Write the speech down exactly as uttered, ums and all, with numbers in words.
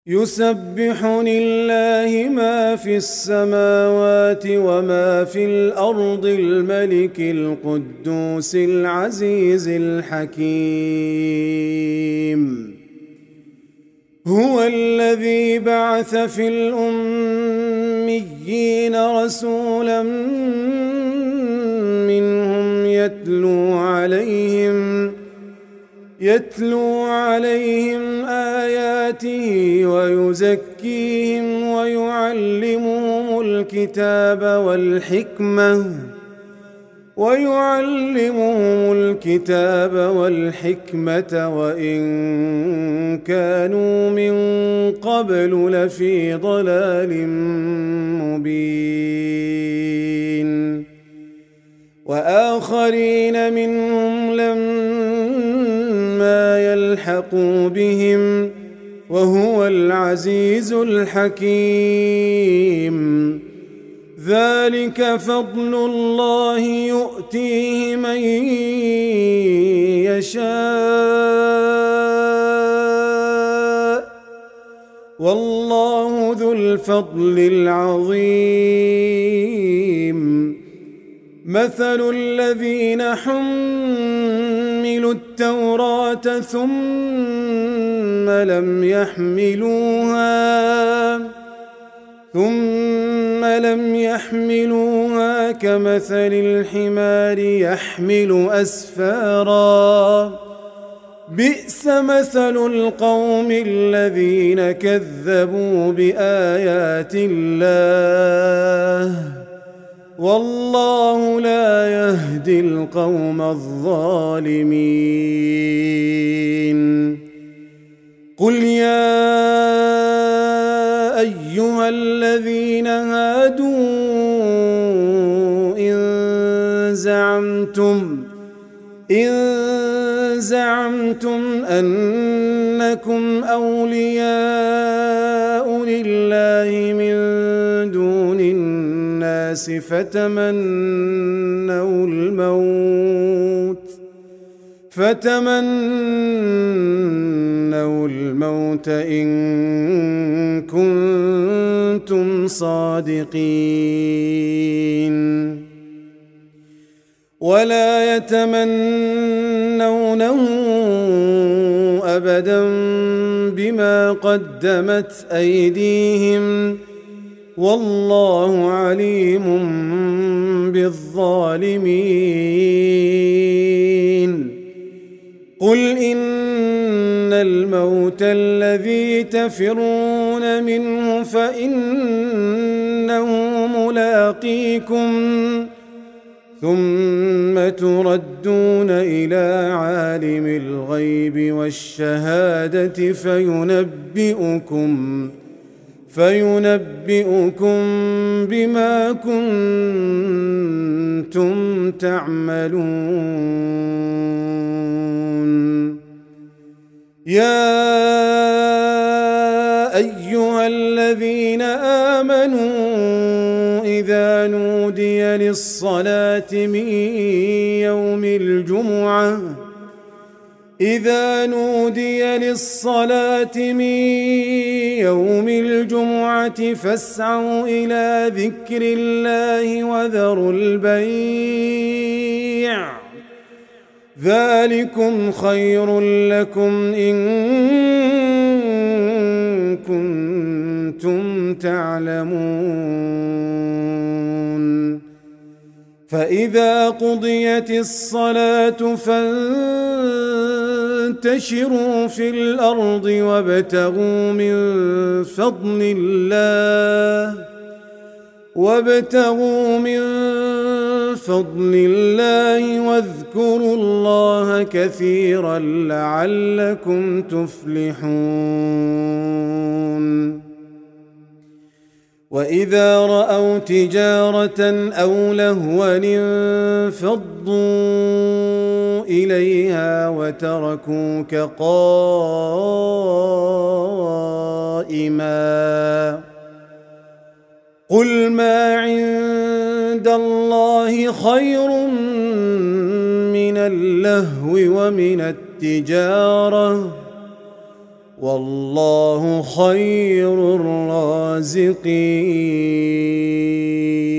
يسبح لله ما في السماوات وما في الأرض الملك القدوس العزيز الحكيم. هو الذي بعث في الأميين رسولا منهم يتلو عليهم يتلو عليهم آياته ويزكيهم ويعلمهم الكتاب والحكمة ويعلمهم الكتاب والحكمة وإن كانوا من قبل لفي ضلال مبين. وآخرين منهم لما يلحقوا بهم وهو العزيز الحكيم. ذلك فضل الله يؤتيه من يشاء والله ذو الفضل العظيم. مثل الذين حملوا التوراة ثم لم يحملوها ثم لم يحملوها كمثل الحمار يحمل أسفارا بئس مثل القوم الذين كذبوا بآيات الله والله لا يهدي القوم الظالمين. قل يا أيها الذين هادوا إن زعمتم إن زعمتم أنكم أولياء لله من دون الناس فتمنوا الموت فتمنوا الموت إن كنتم صادقين ولا يتمنونه أبدا بما قدمت أيديهم والله عليم بالظالمين. قل إن الموت الذي تفرون منه فإنه ملاقيكم ثم تردون إلى عالم الغيب والشهادة فينبئكم فينبئكم بما كنتم تعملون. يا أيها الذين آمنوا إذا نودي للصلاة من يوم الجمعة إذا نودي للصلاة من يوم الجمعة فاسعوا إلى ذكر الله وذروا البيع ذلكم خير لكم إن كنتم تعلمون. فإذا قضيت الصلاة فانتشروا في الأرض وابتغوا من فضل الله وابتغوا من فضل الله واذكروا الله كثيرا لعلكم تفلحون. وإذا رأوا تجارة أو لهوا انفضوا إليها وتركوك قائما قل ما عند الله خير من اللهو ومن التجارة والله خير الرازقين.